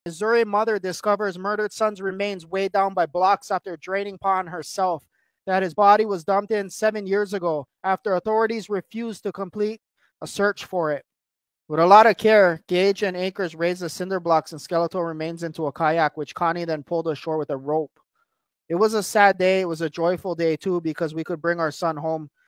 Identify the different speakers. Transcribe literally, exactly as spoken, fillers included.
Speaker 1: Missouri mother discovers murdered son's remains weighed down by blocks after draining pond herself, that his body was dumped in seven years ago after authorities refused to complete a search for it. With a lot of care, Gage and Akers raised the cinder blocks and skeletal remains into a kayak, which Connie then pulled ashore with a rope. It was a sad day. It was a joyful day, too, because we could bring our son home